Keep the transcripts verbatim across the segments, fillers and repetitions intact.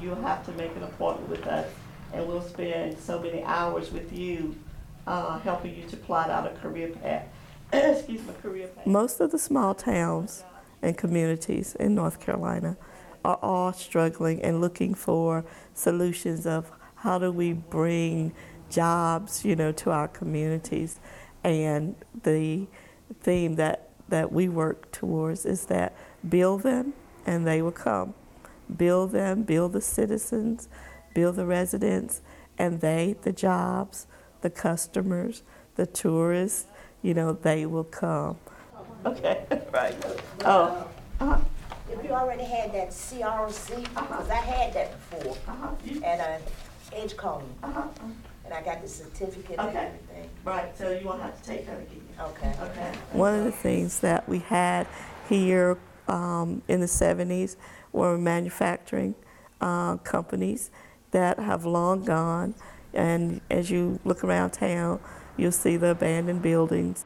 you'll have to make an appointment with us, and we'll spend so many hours with you, uh, helping you to plot out a career path. Excuse me, career path. Most of the small towns and communities in North Carolina are all struggling and looking for solutions of how do we bring jobs, you know, to our communities. And the theme that, that we work towards is that build them and they will come. Build them, build the citizens, build the residents, and they, the jobs, the customers, the tourists, you know, they will come. Okay, right. Oh, uh-huh. If you already had that C R O C, because I had that before, Uh-huh. at uh, Edgecombe, Uh-huh. and I got the certificate and Okay. everything. Right, so you won't have to take that again. Okay. Okay. One of the things that we had here um, in the seventies were manufacturing uh, companies that have long gone, and as you look around town, you'll see the abandoned buildings.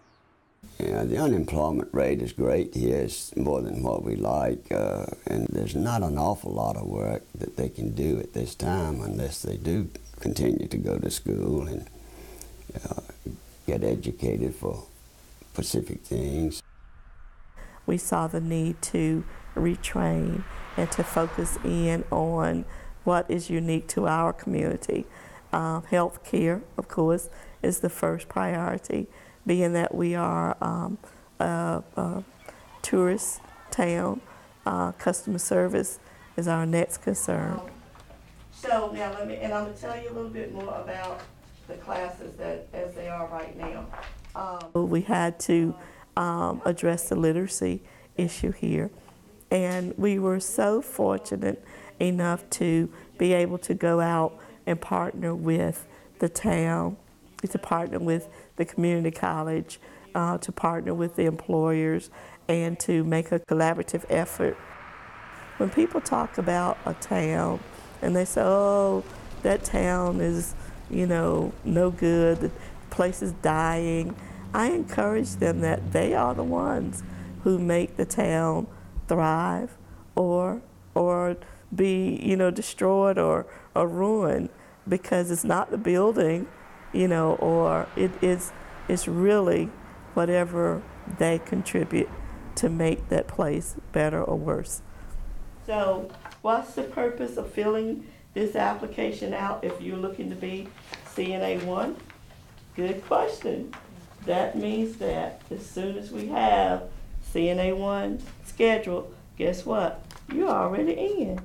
Yeah, the unemployment rate is great here. It's more than what we like, uh, and there's not an awful lot of work that they can do at this time unless they do continue to go to school and uh, get educated for specific things. We saw the need to retrain and to focus in on what is unique to our community. Um, health care, of course, is the first priority, being that we are um, a, a tourist town. Uh, customer service is our next concern. So now let me, and I'm going to tell you a little bit more about the classes that as they are right now. Um, we had to um, address the literacy issue here, and we were so fortunate enough to be able to go out and partner with the town, to partner with the community college, uh, to partner with the employers, and to make a collaborative effort. When people talk about a town and they say, oh, that town is, you know, no good, the place is dying, I encourage them that they are the ones who make the town thrive or or be, you know, destroyed or, or ruined, because it's not the building, you know, or it is it's really whatever they contribute to make that place better or worse. So what's the purpose of filling this application out if you're looking to be C N A one? Good question. That means that as soon as we have C N A one scheduled, guess what? You're already in.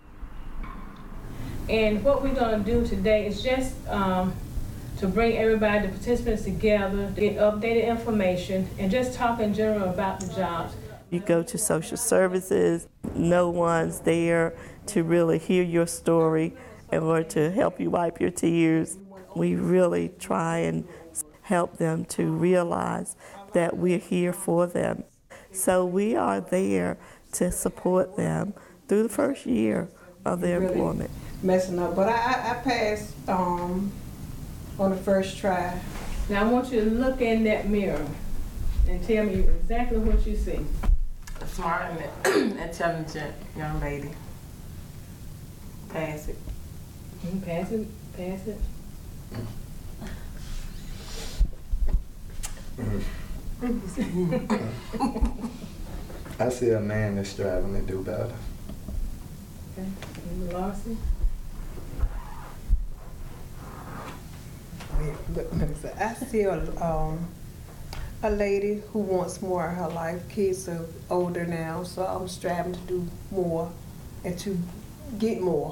And what we're going to do today is just um, to bring everybody, the participants together, to get updated information, and just talk in general about the jobs. You go to social services, no one's there to really hear your story or to help you wipe your tears. We really try and help them to realize that we're here for them. So we are there to support them through the first year of their really employment. Messing up, but I, I, I passed um, on the first try. Now I want you to look in that mirror and tell me exactly what you see. A smart and intelligent young lady. Pass it. Mm, pass it, pass it. I see a man that's striving to do better. Okay, and Larson. I see a, um, a lady who wants more in her life. Kids are older now, so I'm striving to do more and to get more.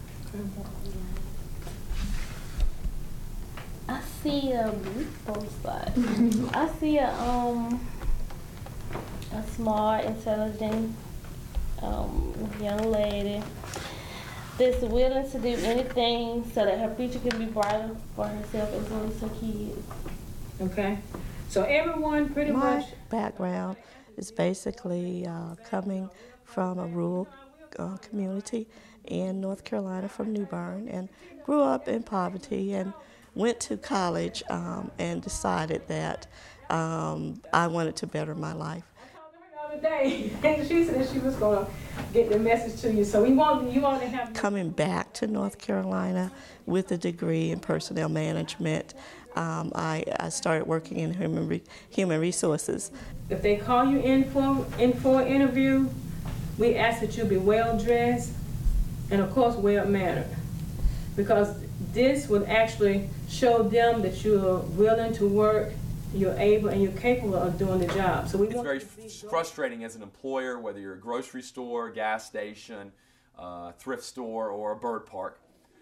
I see a both sides. I see a um a smart, intelligent um, young lady that's willing to do anything so that her future can be brighter for herself as well as her kids. Okay, so everyone pretty My much. background is basically uh, coming from a rural uh, community in North Carolina, from New Bern, and grew up in poverty and went to college um, and decided that um, I wanted to better my life. The other day, and she said she was going to get the message to you. So we want you want to have Coming back to North Carolina with a degree in personnel management, um, I, I started working in human re human resources. If they call you in for in for an interview, we ask that you be well dressed and of course well mannered, because this would actually show them that you're willing to work, you're able, and you're capable of doing the job. So we It's want very you to be frustrating as an employer, whether you're a grocery store, gas station, uh, thrift store, or a bird park,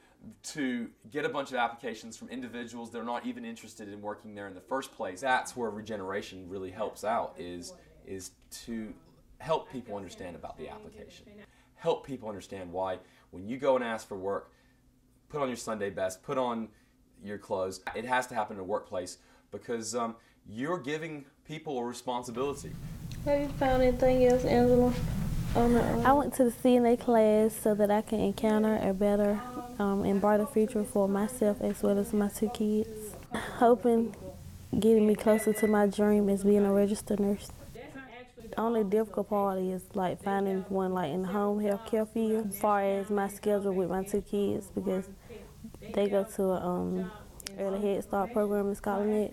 to get a bunch of applications from individuals that are not even interested in working there in the first place. That's where regeneration really helps out, is, is to help people understand about the application. Help people understand why when you go and ask for work, put on your Sunday best, put on your clothes. It has to happen in a workplace because um, you're giving people a responsibility. Have you found anything else, Angela? On the, um... I went to the C N A class so that I can encounter a better um, and brighter future for myself as well as my two kids. Hoping getting me closer to my dream is being a registered nurse. The only difficult part is like finding one like in the home health care field as far as my schedule with my two kids, because they go to a um, early Head Start program in Scholar Neck,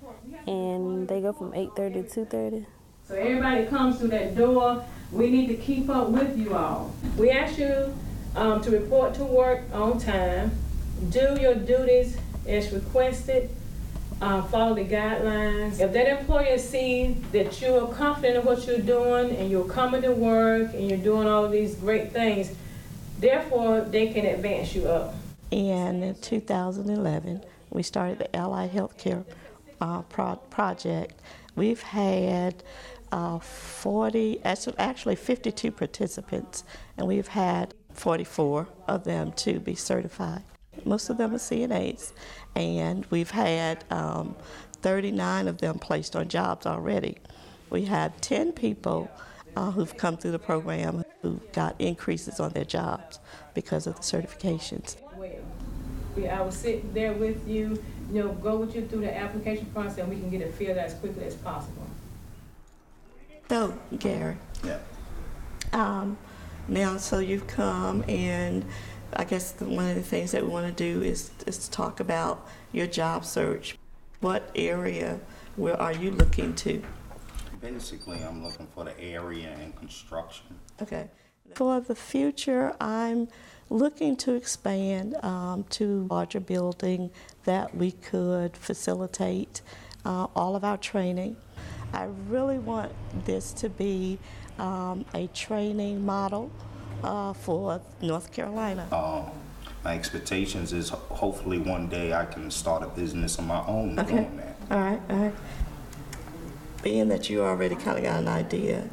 and they go from eight thirty to two thirty. So everybody that comes through that door, we need to keep up with you all. We ask you um, to report to work on time, do your duties as requested, uh, follow the guidelines. If that employer sees that you're confident in what you're doing and you're coming to work and you're doing all of these great things, therefore they can advance you up. In two thousand eleven, we started the Allied Healthcare uh, pro project. We've had uh, forty, actually fifty-two participants, and we've had forty-four of them to be certified. Most of them are C N As, and we've had um, thirty-nine of them placed on jobs already. We had ten people uh, who've come through the program who got increases on their jobs because of the certifications. We, I will sit there with you, you know, go with you through the application process, and we can get it filled out as quickly as possible. So, Gary. Yeah. Um, now, so you've come, and I guess the, one of the things that we want to do is, is to talk about your job search. What area, where are you looking to? Basically, I'm looking for the area and construction. Okay. For the future, I'm looking to expand um, to a larger building that we could facilitate uh, all of our training. I really want this to be um, a training model uh, for North Carolina. Um, my expectations is hopefully one day I can start a business of my own Okay. doing that. All right, all right. Being that you already kind of got an idea,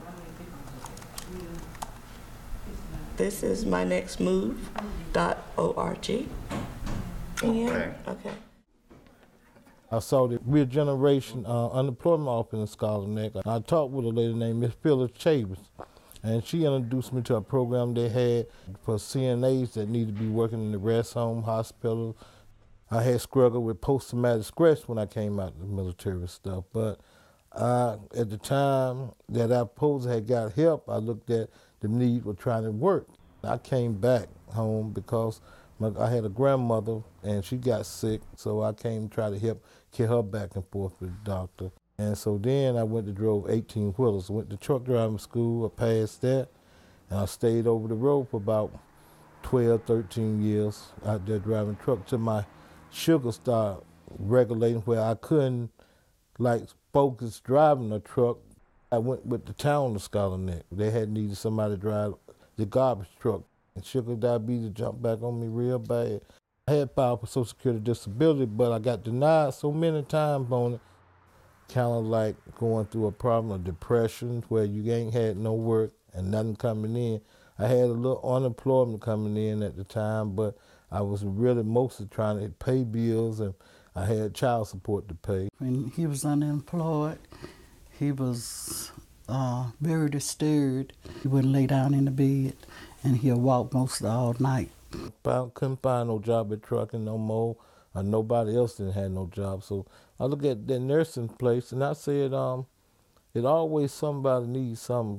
this is my next move dot org. Okay. Okay. I saw the regeneration uh, unemployment office in Scholar Neck. I talked with a lady named Miss Phyllis Chambers, and she introduced me to a program they had for C N As that need to be working in the rest home, hospital. I had struggled with post-traumatic stress when I came out of the military and stuff, but uh, at the time that I supposed had got help, I looked at the need for trying to work. I came back home because my, I had a grandmother and she got sick, so I came to try to help get her back and forth with the doctor. And so then I went to drove eighteen wheelers, went to truck driving school, I passed that, and I stayed over the road for about twelve, thirteen years out there driving truck till my sugar started regulating where I couldn't like focus driving a truck. I went with the town of Scholar Neck. They had needed somebody to drive the garbage truck. And sugar diabetes jumped back on me real bad. I had filed for Social Security disability, but I got denied so many times on it. Kind of like going through a problem of depression where you ain't had no work and nothing coming in. I had a little unemployment coming in at the time, but I was really mostly trying to pay bills, and I had child support to pay. When he was unemployed, he was uh, very disturbed. He wouldn't lay down in the bed, and he'll walk most all night. I couldn't find no job at trucking no more, or nobody else didn't have no job. So I look at that nursing place, and I said, um, it always somebody needs something.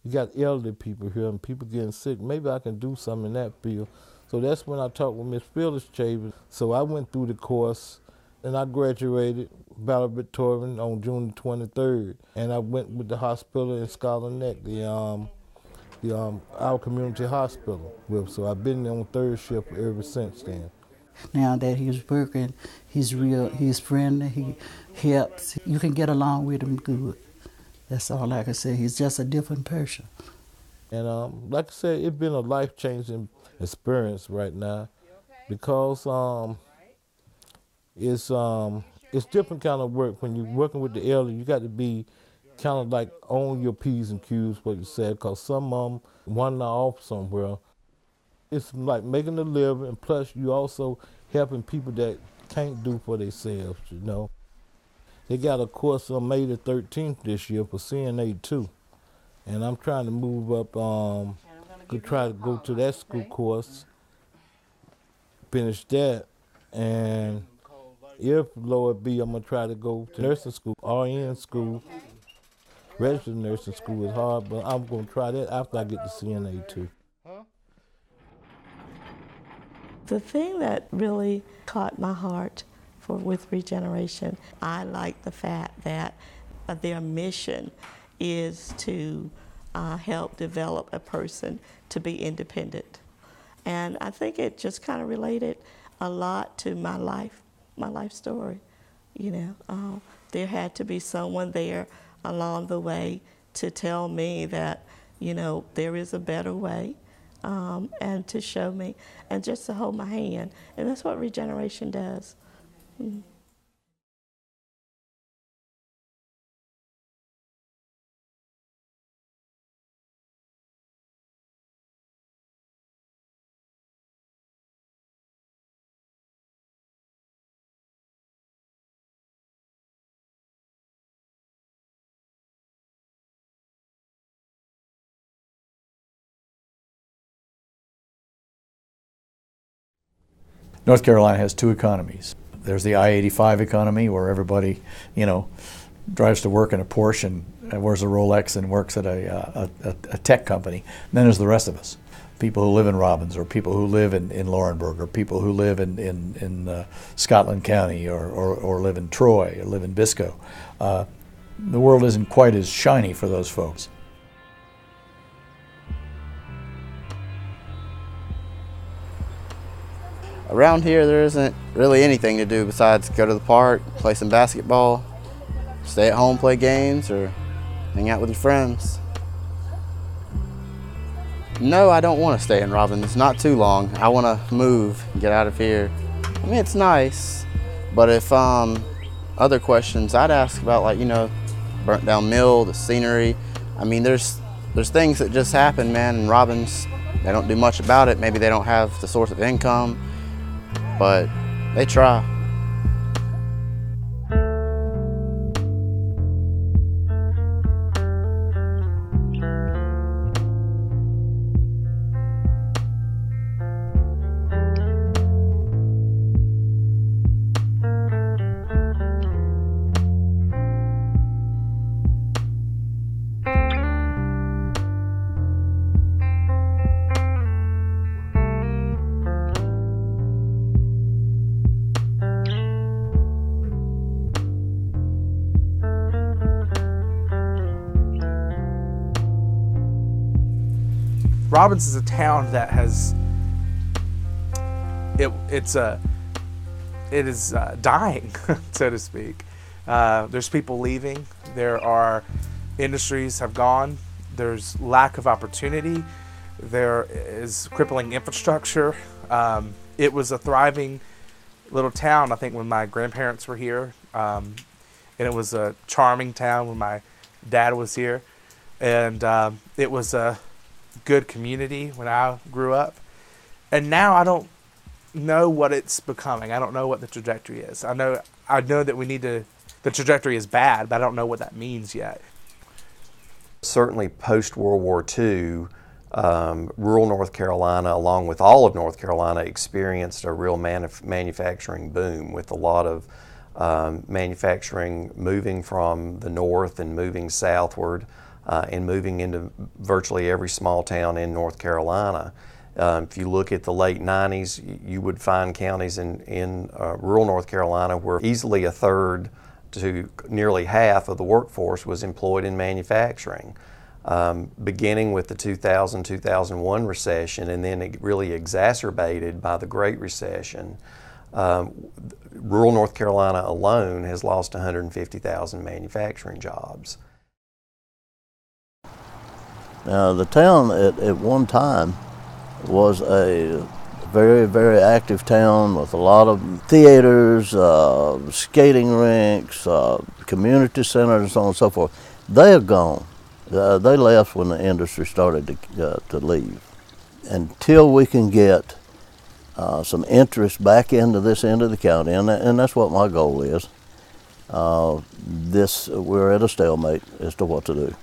you got elderly people here and people getting sick. Maybe I can do something in that field. So that's when I talked with Miss Phyllis Chambers. So I went through the course and I graduated valedictorian on June twenty-third. And I went with the hospital in Scarlet Neck, the um, the um, our community hospital. With. So I've been on third shift ever since then. Now that he's working, he's real, he's friendly, he helps. You can get along with him good. That's all I can say. He's just a different person. And um, like I said, it's been a life-changing experience right now because um, it's um, it's different kind of work. When you're working with the elderly, you got to be kind of like on your P's and Q's, what you said, because some of them wander off somewhere. It's like making a living, and plus you also helping people that can't do for themselves, you know. They got a course on May the thirteenth this year for C N A too. And I'm trying to move up, um, to try to go to that school course, finish that, and if Lord be, I'm gonna try to go to nursing school, R N school. Registered nursing school is hard, but I'm gonna try that after I get the C N A too. The thing that really caught my heart for with Regeneration, I like the fact that uh, their mission is to uh, help develop a person to be independent. And I think it just kind of related a lot to my life, my life story. You know, uh, there had to be someone there along the way to tell me that, you know, there is a better way. Um, and to show me, and just to hold my hand. And that's what Regeneration does. Mm. North Carolina has two economies. There's the I eighty-five economy where everybody, you know, drives to work in a Porsche and, and wears a Rolex and works at a, a, a tech company. And then there's the rest of us, people who live in Robbins or people who live in, in Laurinburg or people who live in, in, in uh, Scotland County or, or, or live in Troy or live in Biscoe. Uh, the world isn't quite as shiny for those folks. Around here, there isn't really anything to do besides go to the park, play some basketball, stay at home, play games, or hang out with your friends. No, I don't want to stay in Robbins, not too long. I want to move, get out of here. I mean, it's nice, but if um, other questions, I'd ask about, like, you know, burnt down mill, the scenery. I mean, there's, there's things that just happen, man, in Robbins. They don't do much about it. Maybe they don't have the source of income, but they try. Robbins is a town that has it. It's a it is uh, dying, so to speak. Uh, there's people leaving. There are industries have gone. There's lack of opportunity. There is crippling infrastructure. Um, it was a thriving little town, I think, when my grandparents were here, um, and it was a charming town when my dad was here, and um, it was a good community when I grew up. And now I don't know what it's becoming. I don't know what the trajectory is. I know I know that we need to, the trajectory is bad, but I don't know what that means yet. Certainly post-World War Two, um, rural North Carolina, along with all of North Carolina, experienced a real manuf manufacturing boom with a lot of um, manufacturing moving from the north and moving southward. uh, and moving into virtually every small town in North Carolina. Um, if you look at the late nineties, you would find counties in, in uh, rural North Carolina where easily a third to nearly half of the workforce was employed in manufacturing. Um, beginning with the two thousand, two thousand one recession, and then it really exacerbated by the Great Recession. Um, rural North Carolina alone has lost one hundred fifty thousand manufacturing jobs. Now, the town at, at one time was a very, very active town with a lot of theaters, uh, skating rinks, uh, community centers, and so on and so forth. They have gone. Uh, they left when the industry started to, uh, to leave. Until we can get uh, some interest back into this end of the county, and, and that's what my goal is, uh, this, we're at a stalemate as to what to do.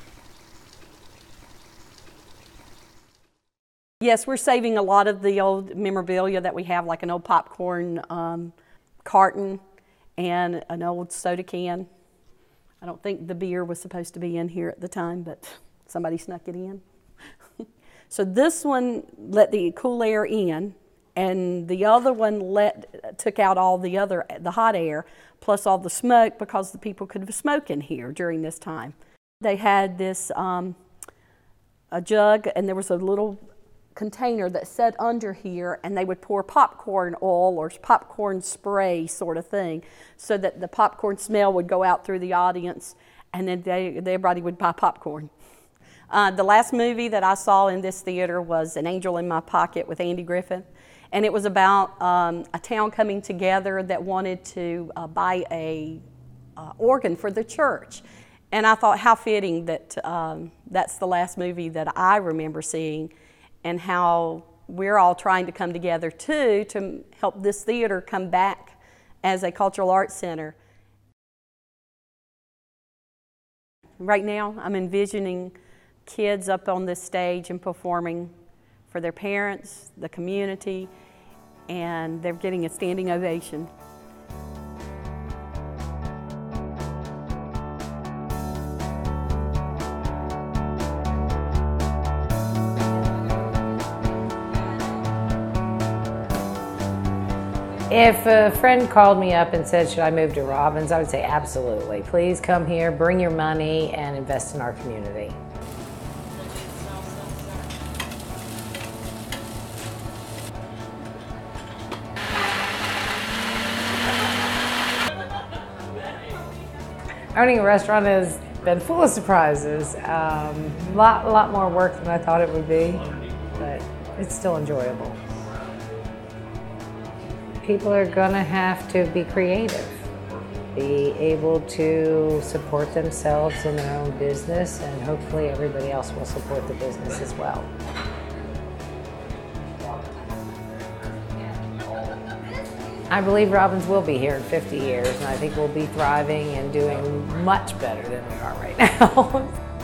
Yes, we're saving a lot of the old memorabilia that we have, like an old popcorn um, carton and an old soda can. I don't think the beer was supposed to be in here at the time, but somebody snuck it in. So this one let the cool air in, and the other one let took out all the other the hot air plus all the smoke, because the people could smoke in here during this time. They had this um, a jug, and there was a little container that sat under here, and they would pour popcorn oil or popcorn spray sort of thing, so that the popcorn smell would go out through the audience, and then they, everybody would buy popcorn. Uh, the last movie that I saw in this theater was An Angel in My Pocket with Andy Griffith, and it was about um, a town coming together that wanted to uh, buy a uh, organ for the church. And I thought how fitting that um, that's the last movie that I remember seeing, and how we're all trying to come together too to help this theater come back as a cultural arts center. Right now, I'm envisioning kids up on this stage and performing for their parents, the community, and they're getting a standing ovation. If a friend called me up and said, should I move to Robbins, I would say absolutely. Please come here, bring your money, and invest in our community. Owning a restaurant has been full of surprises. A um, lot, lot more work than I thought it would be, but it's still enjoyable. People are going to have to be creative, be able to support themselves in their own business, and hopefully everybody else will support the business as well. I believe Robbins will be here in fifty years, and I think we'll be thriving and doing much better than we are right now.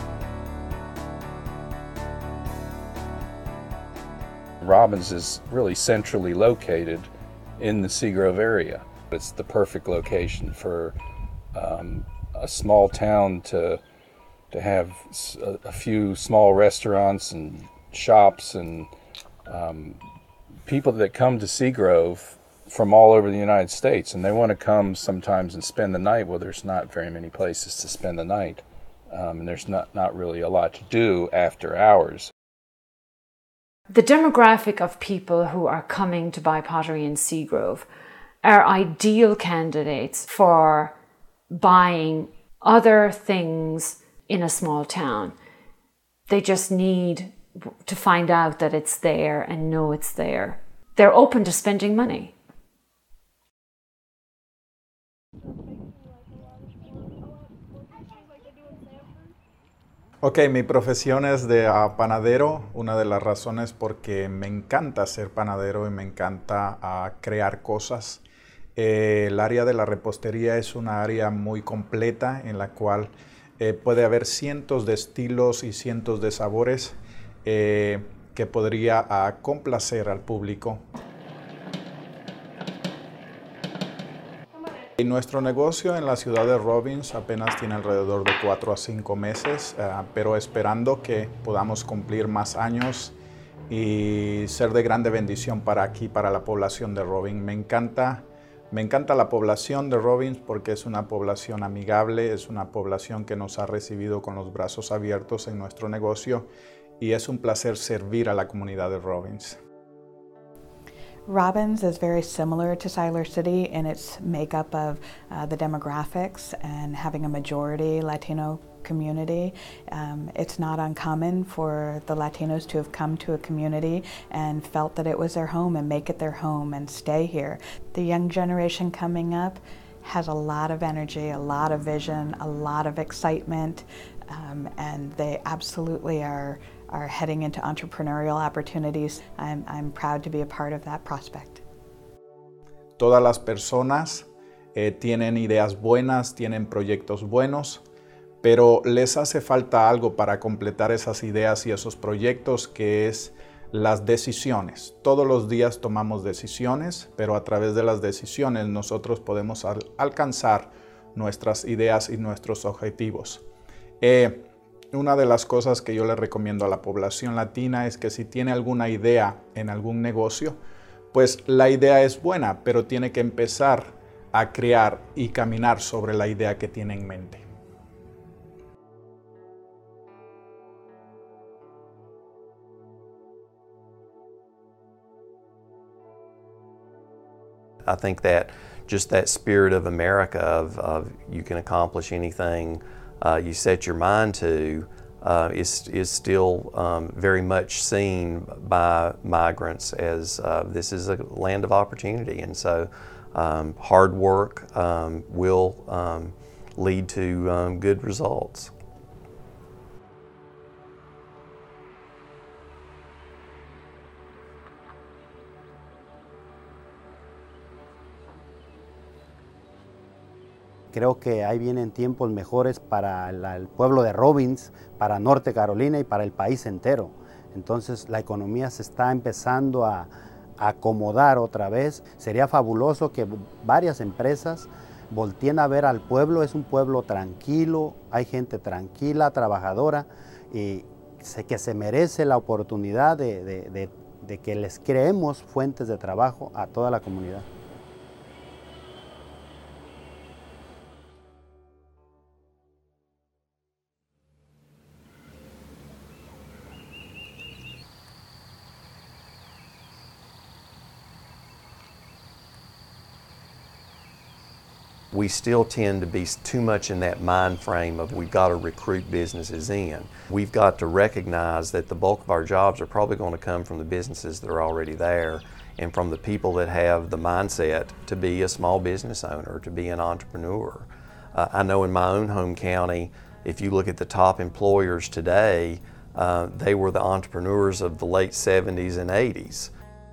Robbins is really centrally located in the Seagrove area. It's the perfect location for um, a small town to to have a, a few small restaurants and shops, and um, people that come to Seagrove from all over the United States, and they want to come sometimes and spend the night. Well, there's not very many places to spend the night, um, and there's not, not really a lot to do after hours. The demographic of people who are coming to buy pottery in Seagrove are ideal candidates for buying other things in a small town. They just need to find out that it's there and know it's there. They're open to spending money. Ok, mi profesión es de uh, panadero. Una de las razones porque me encanta ser panadero y me encanta uh, crear cosas. Eh, el área de la repostería es una área muy completa en la cual eh, puede haber cientos de estilos y cientos de sabores eh, que podría uh, complacer al público. Y nuestro negocio en la ciudad de Robbins apenas tiene alrededor de cuatro a cinco meses, uh, pero esperando que podamos cumplir más años y ser de grande bendición para aquí, para la población de Robbins. Me encanta, me encanta la población de Robbins porque es una población amigable, es una población que nos ha recibido con los brazos abiertos en nuestro negocio y es un placer servir a la comunidad de Robbins. Robbins is very similar to Siler City in its makeup of uh, the demographics and having a majority Latino community. Um, it's not uncommon for the Latinos to have come to a community and felt that it was their home and make it their home and stay here. The young generation coming up has a lot of energy, a lot of vision, a lot of excitement, um, and they absolutely are are heading into entrepreneurial opportunities. I'm, I'm proud to be a part of that prospect. Todas las personas eh, tienen ideas buenas, tienen proyectos buenos, pero les hace falta algo para completar esas ideas y esos proyectos, que es las decisiones. Todos los días tomamos decisiones, pero a través de las decisiones nosotros podemos al alcanzar nuestras ideas y nuestros objetivos. Eh, Una de las cosas que yo le recomiendo a la población latina es que si tiene alguna idea en algún negocio, pues la idea es buena, pero tiene que empezar a crear y caminar sobre la idea que tiene en mente. I think that just that spirit of America of, of you can accomplish anything Uh, you set your mind to uh, is, is still um, very much seen by migrants as uh, this is a land of opportunity, and so um, hard work um, will um, lead to um, good results. Creo que ahí vienen tiempos mejores para la, el pueblo de Robbins, para Norte Carolina y para el país entero. Entonces la economía se está empezando a, a acomodar otra vez. Sería fabuloso que varias empresas volteen a ver al pueblo. Es un pueblo tranquilo, hay gente tranquila, trabajadora, y sé que se merece la oportunidad de, de, de, de que les creemos fuentes de trabajo a toda la comunidad. We still tend to be too much in that mind frame of we've got to recruit businesses in. We've got to recognize that the bulk of our jobs are probably going to come from the businesses that are already there and from the people that have the mindset to be a small business owner, to be an entrepreneur. Uh, I know in my own home county, if you look at the top employers today, uh, they were the entrepreneurs of the late seventies and eighties.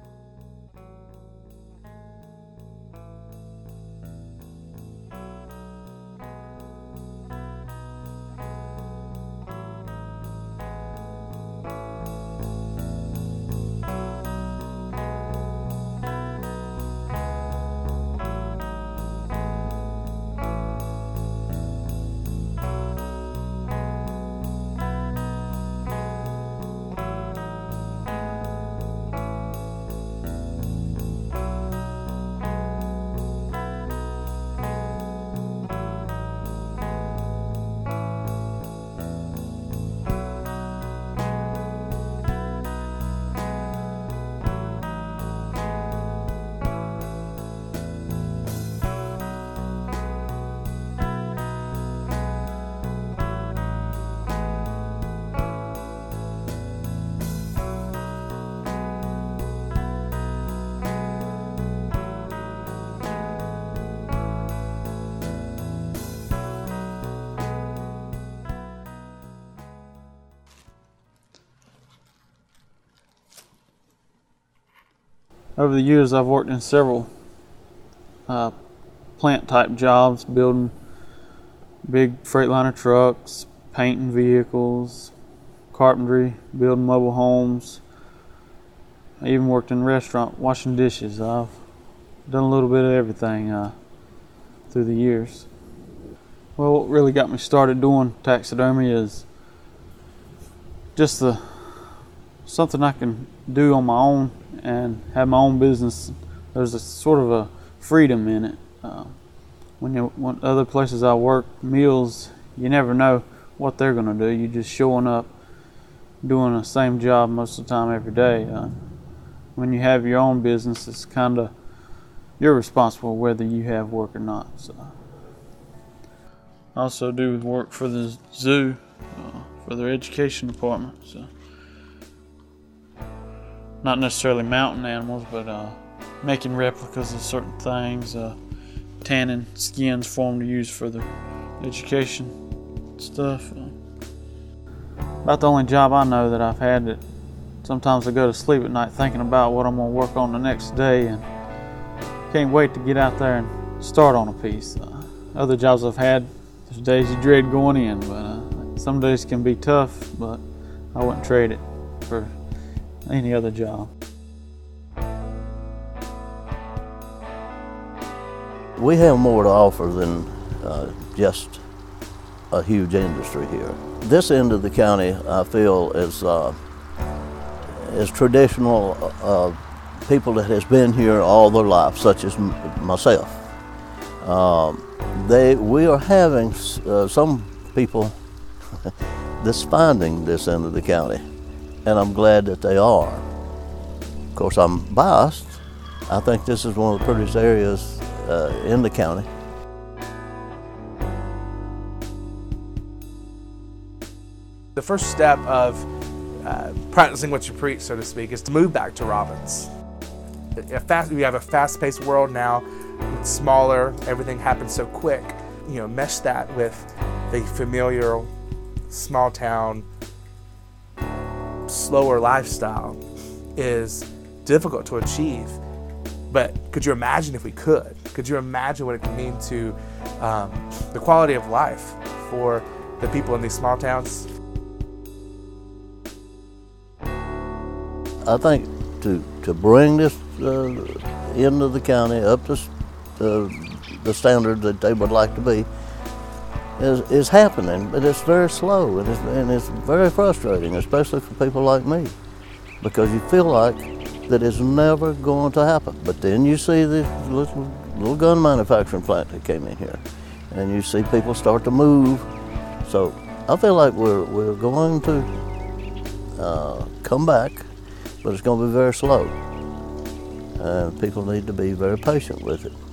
Over the years, I've worked in several uh, plant-type jobs, building big Freightliner trucks, painting vehicles, carpentry, building mobile homes. I even worked in a restaurant, washing dishes. I've done a little bit of everything. Uh, through the years. Well, what really got me started doing taxidermy is just the something I can do on my own and have my own business. There's a sort of a freedom in it. Uh, when you when other places I work, meals, you never know what they're going to do. You're just showing up, doing the same job most of the time every day. Uh, when you have your own business, it's kind of, you're responsible whether you have work or not. So. I also do work for the zoo, uh, for their education department. So. Not necessarily mountain animals, but uh, making replicas of certain things, uh, tanning skins for them to use for their education stuff. Uh, about the only job I know that I've had that sometimes I go to sleep at night thinking about what I'm going to work on the next day and can't wait to get out there and start on a piece. Uh, other jobs I've had, there's days you dread going in, but uh, some days can be tough, but I wouldn't trade it for any other job. We have more to offer than uh, just a huge industry here. This end of the county, I feel, is uh, is traditional uh, people that has been here all their life, such as m myself. Um, they, we are having uh, some people that's finding this end of the county, and I'm glad that they are. Of course, I'm biased. I think this is one of the prettiest areas uh, in the county. The first step of uh, practicing what you preach, so to speak, is to move back to Robbins. A fast, we have a fast-paced world now. It's smaller, everything happens so quick. You know, mesh that with the familiar, small town, slower lifestyle is difficult to achieve. But could you imagine if we could? Could you imagine what it could mean to um, the quality of life for the people in these small towns? I think to, to bring this uh, end of the county up to uh, the standard that they would like to be is, is happening, but it's very slow and it's, and it's very frustrating, especially for people like me, because you feel like that it's never going to happen. But then you see this little, little gun manufacturing plant that came in here, and you see people start to move. So I feel like we're, we're going to uh, come back, but it's going to be very slow. And people need to be very patient with it.